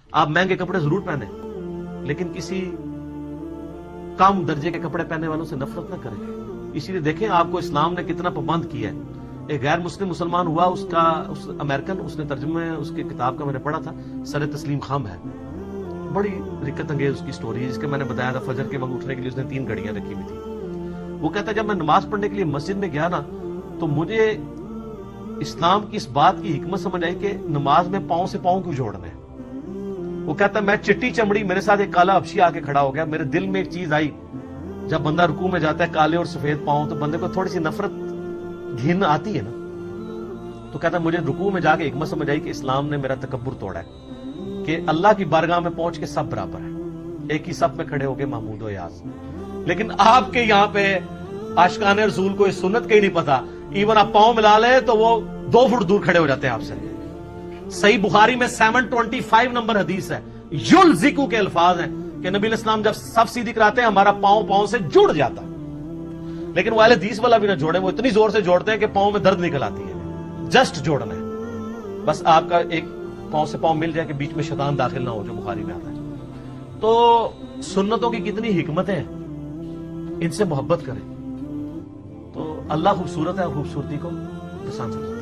آپ مہنگے کپڑے ضرور پہنے لیکن کسی کم درجے کے کپڑے پہننے والوں سے نفرت نہ کریں. اسی لیے دیکھیں آپ کو اسلام نے کتنا پابند کیا ہے. ایک غیر مسلم مسلمان ہوا, اس امریکن, اس نے ترجمہ اس کی کتاب کا میں نے پڑھا تھا, سر تسلیم خام ہے, بڑی رکت انگیز اس کی سٹوری ہے, جس کے میں نے بتایا تھا فجر کے وقت اٹھنے کے لیے اس نے 3 گھڑیاں رکھی ہوئی تھی. وہ کہتا ہے جب میں نماز پڑھنے کے لیے مسجد میں گیا نا تو مجھے اسلام کی اس بات کی حکمت سمجھ آئی کہ نماز میں پاؤں سے پاؤں کیوں جوڑنے. وہ کہتا ہے میں چٹی چمڑی, میرے ساتھ ایک کالا حبشی آ کے کھڑا ہو گیا, میرے دل میں ایک چیز آئی, جب بندہ رکوع میں جاتا ہے کالے اور سفید پاؤں تو بندے کو تھوڑی سی نفرت گھن آتی ہے نا. تو کہتا ہے مجھے رکوع میں جا کے حکمت سمجھ آئی کہ اسلام نے میرا تکبر توڑا ہے کہ اللہ کی بارگاہ میں پہنچ کے سب برابر ہیں, ایک ہی صف میں کھڑے ہو کے محمود و یاز. لیکن آپ کے یہاں پہ عاشقان رسول کو اس سنت کا ہی نہیں پتا, ایون آپ پاؤں ملا لیں تو وہ 2 فٹ دور کھڑے ہو جاتے ہیں آپ سے. صحیح بخاری میں 725 نمبر حدیث ہے, یلزقو کے الفاظ ہیں کہ نبی علیہ السلام جب صف سیدھی کراتے ہیں ہمارا پاؤں سے جڑ جاتا. لیکن وہ اہل حدیث والا بھی نہ جوڑے, وہ اتنی زور سے جوڑتے ہیں کہ پاؤں میں درد نکل آتی ہے. جسٹ جوڑنا ہے بس, آپ کا ایک پاؤں سے پاؤں مل جائے کہ بیچ میں شیطان داخل نہ ہو, جو بخاری میں آتا ہے. تو سنتوں کی کتنی حکمتیں ہیں, ان سے محبت کریں تو اللہ خوبصورت ہے اور خوبصورتی کو پسند کرے.